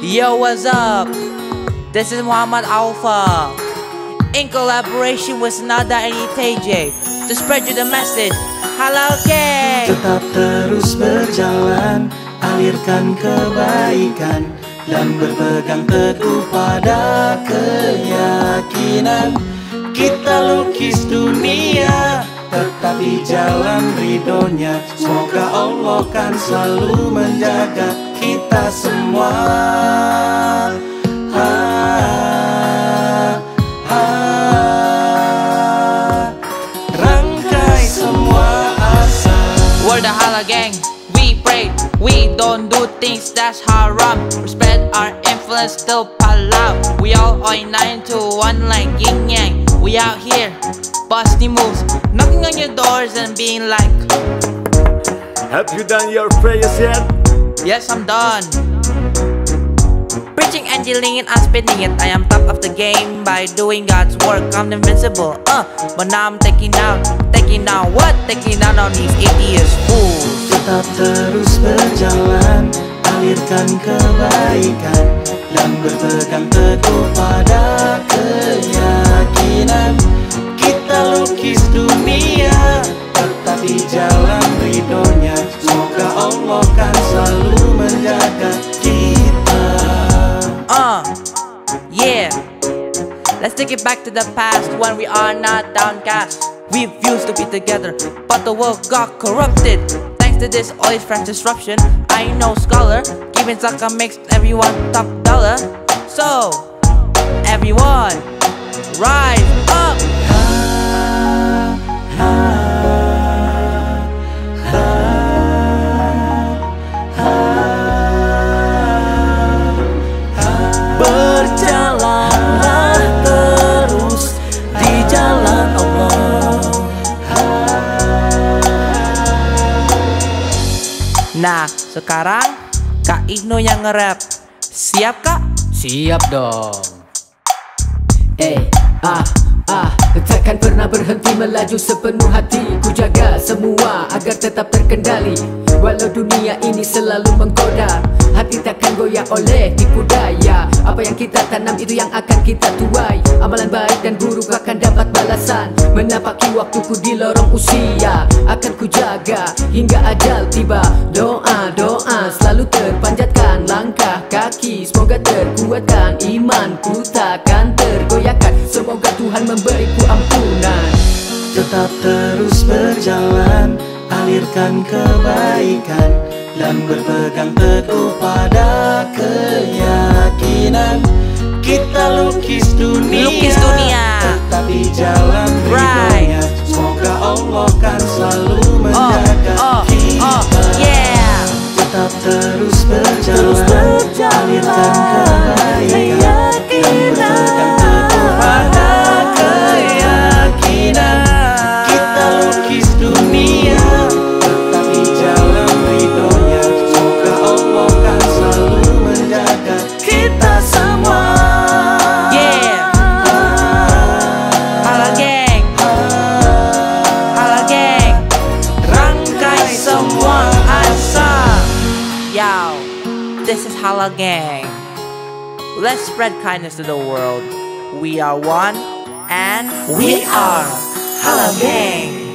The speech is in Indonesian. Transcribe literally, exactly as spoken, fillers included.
Yo, what's up? This is Muhammad Alpha in collaboration with Nada and I T J to spread you the message. Halal gang. Tetap terus berjalan, alirkan kebaikan dan berpegang teguh pada keyakinan. Kita lukis dunia, tetap di jalan ridhonya. Semoga Allah kan selalu menjaga kita semua. Ha, ha, rangkai semua asa. We're the Halal gang. We pray, we don't do things that's haram. Spread our influence till palau. We all oin nine to one like yin yang. We out here, busting moves, knocking on your doors and being like, have you done your prayers yet? yes, I'm done. Preaching and dealing it, I'm spinning it. I am top of the game by doing God's work. I'm invincible, uh, but now I'm taking down, taking down what? Taking down on these atheist fools. Tetap terus berjalan, alirkan kebaikan dan berpegang teguh pada keyakinan. Kita lukis dunia, tetap di jalan ridhonya. Semoga Allah kan selalu menjaga kita. Uh, yeah. Let's take it back to the past when we are not downcast. We used to be together, but the world got corrupted. Thanks to this oil fresh disruption, I know scholar, giving Zaka makes everyone top dollar. So, everyone, rise up. Ha, ha, ha, ha, ha. Berjalanlah terus di jalan Allah. Nah, sekarang Kak Ibnu yang nge-rap. Siap, Kak? Siap dong. Eh, ah, ah, takkan pernah berhenti melaju sepenuh hati. Ku jaga semua agar tetap terkendali. Walau dunia ini selalu menggoda, hati takkan goyah oleh tipu daya. Apa yang kita tanam itu yang akan kita tuai. Amalan baik dan buruk akan dapat balasan. Menapaki waktuku di lorong usia, akan ku jaga hingga ajal tiba. Doa, doa selalu terpanjatkan, langkah kaki semoga terkuatkan. Imanku takkan tergoyahkan, semoga Tuhan memberiku ampunan. Tetap terus berjalan, alirkan kebaikan dan berpegang teguh pada keyakinan. Kita lukis dunia, Lukis dunia. tetap di jalan ridhonya. Semoga Allah kan selalu menjaga oh, kita. oh, yeah. Tetap terus berjalan, alirkan kebaikan dan berpegang teguh pada keyakinan. Kita lukis dunia, tetap di jalan ridhonya. Semoga Allah kan selalu menjaga kita semua. Yeah. Halal gang, Halal gang, rangkai semua asa. Yo, this is Halal gang. Let's spread kindness to the world. We are one and we are Halal gang.